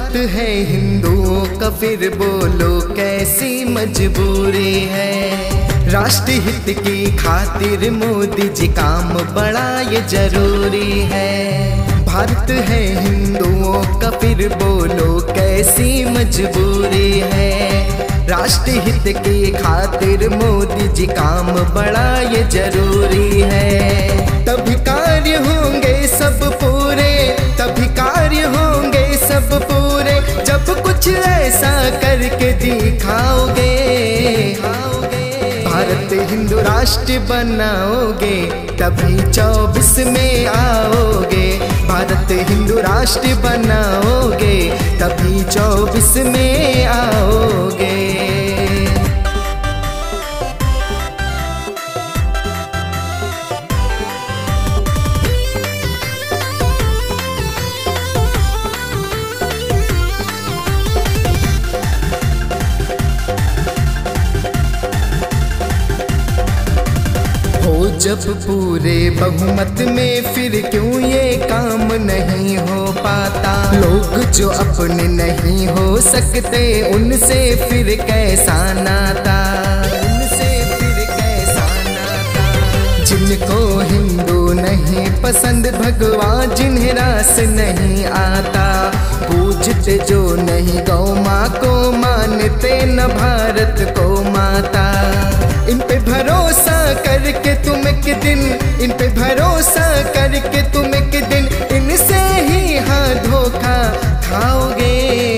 भारत है हिंदुओं का, फिर बोलो कैसी मजबूरी है। राष्ट्र हित की खातिर मोदी जी काम बड़ा ये जरूरी है। भारत है हिंदुओं का, फिर बोलो कैसी मजबूरी है। राष्ट्र हित की खातिर मोदी जी काम बड़ा ये जरूरी है। तभी कार्य होंगे सब पूरे, तभी कार्य होंगे सब पूरे, जब कुछ ऐसा करके दिखाओगे। भारत हिंदू राष्ट्र बनाओगे, तभी 24 में आओगे। भारत हिंदू राष्ट्र बनाओगे, तभी 24 में आओगे। जब पूरे बहुमत में फिर क्यों ये काम नहीं हो पाता। लोग जो अपने नहीं हो सकते उनसे फिर कैसा नाता, उनसे फिर कैसा नाता। जिनको हिंदू नहीं पसंद भगवान, जिन्हें रास नहीं आता, पूजते जो नहीं गौ माँ को, मानते न भारत को माता। इन पे भरोसा करके तुम एक दिन, इन पे भरोसा करके तुम एक दिन, इनसे ही हाँ धोखा खाओगे।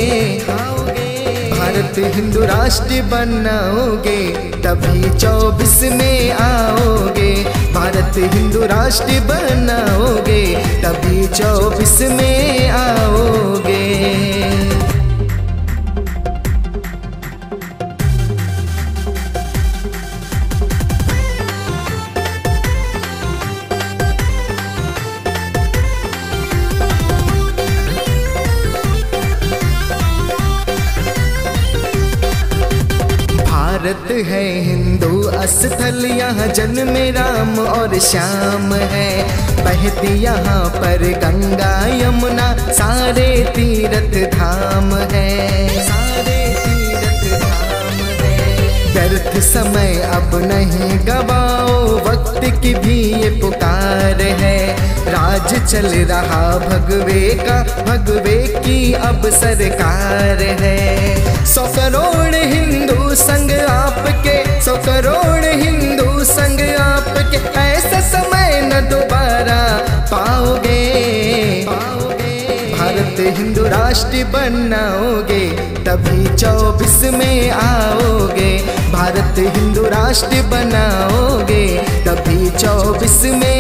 भारत हिंदू राष्ट्र बनाओगे, तभी 24 में आओगे। भारत हिंदू राष्ट्र बनाओगे, तभी 24 में आओगे। भारत है हिंदू अस्थल, यहाँ जन्मे राम और श्याम है। बहती यहाँ पर गंगा यमुना, सारे तीर्थ धाम है, सारे तीर्थ धाम है। व्यर्थ समय अब नहीं गवाओ, वक्त की भी ये पुकार है। राज चल रहा भगवे का, भगवे की अब सरकार है। 100 करोड़ हिंदू संग आपके, 100 करोड़ हिंदू संग आपके, ऐसा समय न दोबारा पाओगे। भारत हिंदू राष्ट्र बनाओगे, तभी 24 में आओगे। भारत हिंदू राष्ट्र बनाओगे, तभी 24 में